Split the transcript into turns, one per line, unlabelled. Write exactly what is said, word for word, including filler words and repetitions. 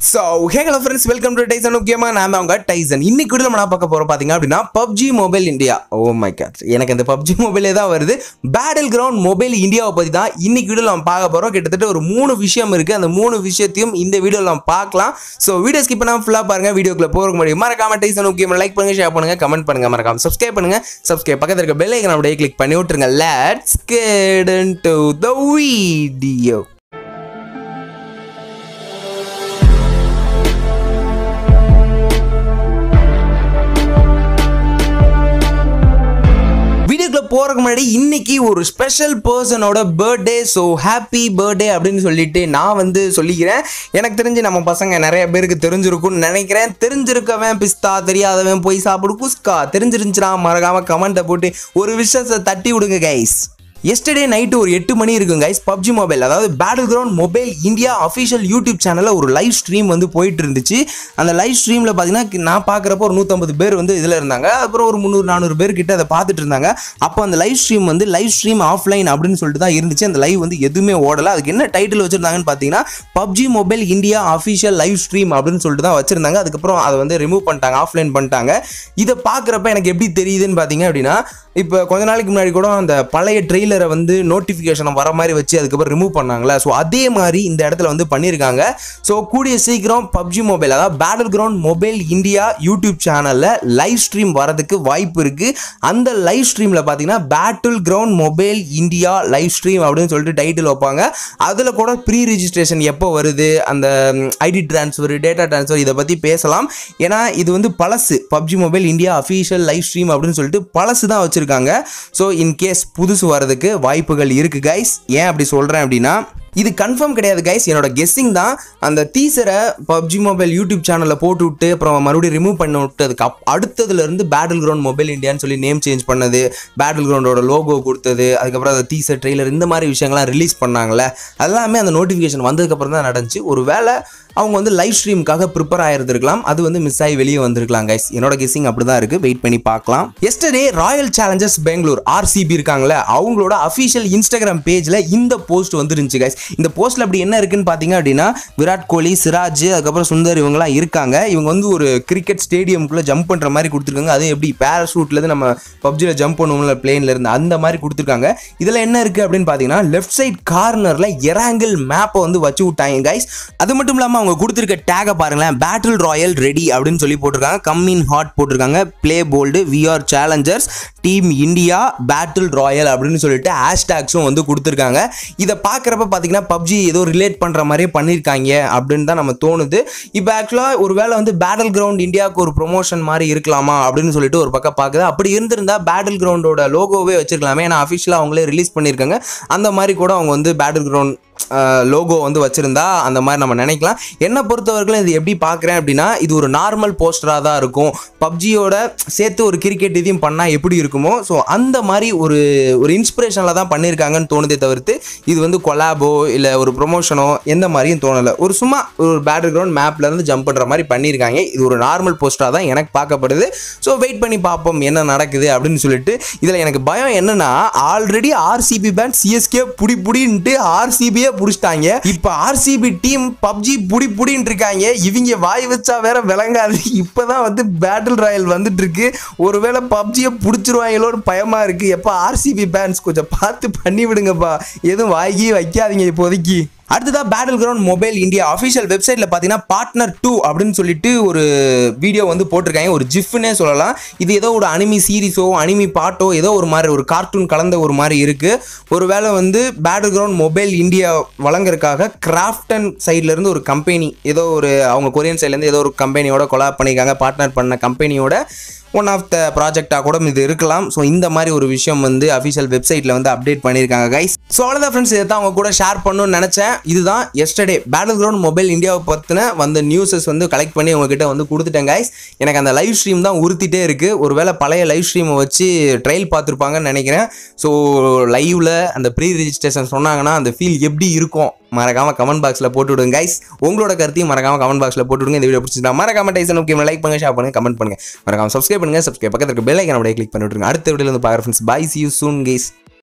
So, hey hello friends, welcome to Tysonnoobgamer. நான் தான் உங்க Tyson. இன்னைக்கு வீடியோல நம்ம பார்க்க போறோம் பாத்தீங்க அப்படினா Pubg Mobile India. Oh my god. எனக்கு இந்த Pubg Mobile தான் வருது. Battleground Mobile India பத்தி தான் இன்னைக்கு வீடியோல நம்ம பார்க்க போறோம். கிட்டத்தட்ட ஒரு மூணு விஷயம் இருக்கு. அந்த மூணு விஷயத்தையும் இந்த வீடியோல நம்ம பார்க்கலாம். So, வீடியோ ஸ்கிப் பண்ணாம ஃபுல்லா பாருங்க. வீடியோக்குள்ள போறதுக்கு முன்னாடி மறக்காம Tysonnoobgamer லைக் பண்ணுங்க, ஷேர் பண்ணுங்க, கமெண்ட் பண்ணுங்க, மறக்காம Subscribe பண்ணுங்க. Subscribe பக்கத்துல இருக்க பெல் ஐகானை அப்படியே கிளிக் பண்ணி விட்டுருங்க. Let's get into the video. போறதுக்கு முன்னாடி இன்னைக்கு ஒரு ஸ்பெஷல் பர்சனோட பர்த்டே. ஸோ ஹாப்பி பர்த்டே அப்படின்னு சொல்லிட்டு நான் வந்து சொல்லிக்கிறேன். எனக்கு தெரிஞ்சு நம்ம பசங்க நிறைய பேருக்கு தெரிஞ்சிருக்கும்னு நினைக்கிறேன். தெரிஞ்சிருக்கவன் பிஸ்தா, தெரியாதவன் போய் சாப்பிடு குஸ்கா. தெரிஞ்சிருந்துச்சுன்னா மறக்காம கமெண்ட்டை போட்டு ஒரு விஷயத்தை தட்டி விடுங்க கைஸ். எஸ்டர்டே நைட்டு ஒரு எட்டு மணி இருக்கும் கைஸ். பப்ஜி மொபைல் அதாவது Battleground Mobile India official YouTube சேனலில் ஒரு லைவ் ஸ்ட்ரீம் வந்து போயிட்டு இருந்துச்சு. அந்த லைவ் ஸ்ட்ரீமில் பார்த்தீங்கன்னா நான் பார்க்குறப்போ ஒரு நூற்றம்பது பேர் வந்து இதில் இருந்தாங்க. அப்புறம் ஒரு முந்நூறு நானூறு பேர் கிட்ட அதை பார்த்துட்டு இருந்தாங்க. அப்போ அந்த லைவ் ஸ்ட்ரீம் வந்து லைவ் ஸ்ட்ரீம் ஆஃப்லைன் அப்படின்னு சொல்லிட்டு தான் இருந்துச்சு. அந்த லைவ் வந்து எதுவுமே ஓடலை. அதுக்கு என்ன டைட்டில் வச்சுருந்தாங்கன்னு பார்த்தீங்கன்னா Pubg Mobile India official live stream அப்படின்னு சொல்லிட்டு தான் வச்சுருந்தாங்க. அதுக்கப்புறம் அதை வந்து ரிமூவ் பண்ணிட்டாங்க, ஆஃப்லைன் பண்ணிட்டாங்க. இதை பார்க்குறப்ப எனக்கு எப்படி தெரியுதுன்னு பார்த்தீங்க அப்படின்னா, இப்போ கொஞ்ச நாளைக்கு முன்னாடி கூட அந்த பழைய ட்ரெய்லரை வந்து நோட்டிஃபிகேஷன் வர மாதிரி வச்சு அதுக்கப்புறம் ரிமூவ் பண்ணாங்களே, ஸோ அதே மாதிரி இந்த இடத்துல வந்து பண்ணியிருக்காங்க. ஸோ கூடிய சீக்கிரம் Pubg Mobile அதாவது Battleground Mobile India யூடியூப் சேனலில் லைவ் ஸ்ட்ரீம் வரதுக்கு வாய்ப்பு இருக்குது. அந்த லைவ் ஸ்ட்ரீமில் பார்த்தீங்கன்னா Battleground Mobile India live stream அப்படின்னு சொல்லிட்டு டைட்டில் வைப்பாங்க. அதில் கூட ப்ரீ ரிஜிஸ்ட்ரேஷன் எப்போ வருது, அந்த ஐடி ட்ரான்ஸ்ஃபர், டேட்டா ட்ரான்ஸ்ஃபர், இதை பற்றி பேசலாம். ஏன்னா இது வந்து பழசு. Pubg Mobile India official live stream அப்படின்னு சொல்லிட்டு பழசு தான் வச்சிருக்காங்க. ஸோ இன்கேஸ் புதுசு வரதுக்கு வாய்ப்புகள் இருக்கு கைஸ். ஏன் அப்படி சொல்றேன் அப்படின்னா, இது கன்ஃபார்ம் கிடையாது கைஸ், என்னோட கெஸ்ஸிங் தான். அந்த டீசரை Pubg Mobile யூடியூப் சேனலில் போட்டு விட்டு அப்புறம் மறுபடியும் ரிமூவ் பண்ணி விட்டு அதுக்கு அப் அடுத்ததுலேருந்து Battleground Mobile Indiaன்னு சொல்லி நேம் சேஞ்ச் பண்ணது, Battlegroundோட லோகோ கொடுத்தது, அதுக்கப்புறம் அந்த டீசர் ட்ரெய்லர் இந்த மாதிரி விஷயங்கள்லாம் ரிலீஸ் பண்ணாங்களே, எல்லாமே அந்த நோட்டிஃபிகேஷன் வந்ததுக்கப்புறம் தான் நடந்துச்சு. ஒரு வேளை அவங்க வந்து லைவ் ஸ்ட்ரீமுக்காக ப்ரிப்பேர் ஆயிருந்திருக்கலாம், அது வந்து மிஸ் ஆகி வெளியே வந்திருக்கலாம் கைஸ். என்னோட கெஸ்ஸிங் அப்படி தான் இருக்குது, வெயிட் பண்ணி பார்க்கலாம். Yesterday royal challengers Bangalore RCB இருக்காங்களே, அவங்களோட அஃபிஷியல் இன்ஸ்டாகிராம் பேஜில் இந்த போஸ்ட் வந்துருந்துச்சு கைஸ். இந்த போஸ்ட்டில் அப்படி என்ன இருக்குன்னு பார்த்தீங்க அப்படின்னா, விராட் கோலி, சிராஜ், அதுக்கப்புறம் சுந்தர் இவங்கலாம் இருக்காங்க. இவங்க வந்து ஒரு கிரிக்கெட் ஸ்டேடியம்குள்ளே ஜம்ப் பண்ணுற மாதிரி கொடுத்துருக்காங்க. அது எப்படி பேராஷூட்லேருந்து நம்ம பப்ஜியில் ஜம்ப் பண்ணுவோம்ல பிளேன்லேருந்து, அந்த மாதிரி கொடுத்துருக்காங்க. இதில் என்ன இருக்குது அப்படின்னு பார்த்தீங்கன்னா, லெஃப்ட் சைட் கார்னரில் எராங்கிள் மேப்பை வந்து வச்சு விட்டாங்க கைஸ். அது மட்டும் இல்லாமல் அவங்க கொடுத்துருக்க டேகை பாருங்களேன், பேட்டில் ராயல் ரெடி அப்படின்னு சொல்லி போட்டிருக்காங்க. கம் இன் ஹாட் போட்டிருக்காங்க, play bold, we are challengers, team India, battle royale அப்படின்னு சொல்லிட்டு ஹேஷ்டேக்ஸும் வந்து கொடுத்துருக்காங்க. இதை பார்க்குறப்ப பார்த்தீங்கன்னா பப்ஜி ஏதோ ரிலேட் பண்ணுற மாதிரியே பண்ணியிருக்காங்க அப்படின்னு தான் நம்ம தோணுது. இப்போ ஆக்சுவலாக ஒரு வேளை வந்து Battleground இந்தியாவுக்கு ஒரு ப்ரொமோஷன் மாதிரி இருக்கலாமா அப்படின்னு சொல்லிட்டு ஒரு பக்கம் பார்க்குது. அப்படி இருந்திருந்தா Battlegroundோட லோகோவே வச்சிருக்கலாமே, ஏன்னா அஃபிஷியலாக அவங்களே ரிலீஸ் பண்ணியிருக்காங்க. அந்த மாதிரி கூட அவங்க வந்து Battleground லோகோ வந்து வச்சிருந்தா அந்த மாதிரி நம்ம நினைக்கலாம். என்னை பொறுத்தவரைக்கும் இது எப்படி பார்க்குறேன் அப்படின்னா, இது ஒரு நார்மல் போஸ்டராக தான் இருக்கும். பப்ஜியோட சேர்த்து ஒரு கிரிக்கெட் இதையும் பண்ணால் எப்படி இருக்குமோ, ஸோ அந்த மாதிரி ஒரு ஒரு இன்ஸ்பிரேஷனில் தான் பண்ணியிருக்காங்கன்னு தோணுதே தவிர்த்து இது வந்து கொலாபோ இல்லை ஒரு ப்ரொமோஷனோ எந்த மாதிரியும் தோணலை. ஒரு சும்மா ஒரு Battleground மேப்லேருந்து ஜம்ப் பண்ணுற மாதிரி பண்ணியிருக்காங்க. இது ஒரு நார்மல் போஸ்டராக தான் எனக்கு பார்க்கப்படுது. ஸோ வெயிட் பண்ணி பார்ப்போம் என்ன நடக்குது அப்படின்னு சொல்லிட்டு. இதில் எனக்கு பயம் என்னன்னா, ஆல்ரெடி ஆர்சிபி பேண்ட் சிஎஸ்கே புடி புடின்ட்டு ஆர்சிபியே புடிச்சிட்டாங்க. இப்ப ஆர்சிபி டீம் பப்ஜி புடி புடின்னு இருக்காங்க. இவங்க வாய் வச்சா வேற விளங்காது. இப்பதான் வந்து பேட்டில் ராயல் வந்துட்டு இருக்கு. ஒருவேளை பப்ஜியை புடிச்சிருவாங்களோன்னு பயமா இருக்கு. எப்ப ஆர்சிபி பேன்ஸ் கொஞ்சம் பார்த்து பண்ணி விடுங்கப்பா, எதுவும் வாங்கி வைக்காதீங்க இப்போதைக்கு. அடுத்ததா Battleground Mobile India அஃபிஷியல் வெப்சைட்ல பார்த்தீங்கன்னா பார்ட்னர் டூ அப்படின்னு சொல்லிட்டு ஒரு வீடியோ வந்து போட்டிருக்காங்க. ஒரு ஜிஃப்னே சொல்லலாம். இது ஏதோ ஒரு அனிமி சீரிஸோ அனிமி பாட்டோ ஏதோ ஒரு மாதிரி ஒரு கார்ட்டூன் கலந்த ஒரு மாதிரி இருக்கு. ஒருவேளை வந்து Battleground Mobile India வழங்குறதுக்காக கிராஃப்டன் சைட்ல இருந்து ஒரு கம்பெனி, ஏதோ ஒரு அவங்க கொரியன் சைட்ல இருந்து ஏதோ ஒரு கம்பெனியோட கொலாப் பண்ணியிருக்காங்க. பார்ட்னர் பண்ண கம்பெனியோட ஒன் ஆஃப் த ப்ராஜெக்டாக கூட இது இருக்கலாம். ஸோ இந்த மாதிரி ஒரு விஷயம் வந்து அஃபிஷியல் வெப்சைட்டில் வந்து அப்டேட் பண்ணியிருக்காங்க கைஸ். ஸோ அவ்வளோதான் ஃப்ரெண்ட்ஸ், இதை தான் அவங்க கூட ஷேர் பண்ணணும்னு நினச்சேன். இதுதான் எஸ்டர்டே Battleground Mobile Indiaவை பற்றின வந்த நியூஸஸ் வந்து கலெக்ட் பண்ணி உங்ககிட்ட வந்து கொடுத்துட்டேன் கைஸ். எனக்கு அந்த லைவ் ஸ்ட்ரீம் தான் உறுத்திட்டே இருக்குது. ஒருவேளை பழைய லைவ் ஸ்ட்ரீமை வச்சு ட்ரையல் பார்த்துருப்பாங்கன்னு நினைக்கிறேன். ஸோ லைவில் அந்த ப்ரீ ரெஜிஸ்ட்ரேஷன் சொன்னாங்கன்னா அந்த ஃபீல் எப்படி இருக்கும் மறக்காம கமெண்ட் பாக்ஸில் போட்டு விடுங்க கைஸ். உங்களோட கருத்தையும் மறக்காம கமெண்ட் பாக்ஸில் போட்டு விடுங்க. இந்த வீடியோ பிடிச்சிருந்தா மறக்காம Tysonnoobgamer லைக் பண்ணுங்க, ஷேர் பண்ணுங்க, கமெண்ட் பண்ணுங்க, மறக்காம சப்ஸ்கிரைப் பண்ணுங்க. சப்ஸ்கிரைப் பக்கத்துல இருக்க பெல் ஐகானை அப்படியே கிளிக் பண்ணி விட்டுருங்க. அடுத்த வீடியோல வந்து பார்க்குறேன் friends. Bye, see you soon guys.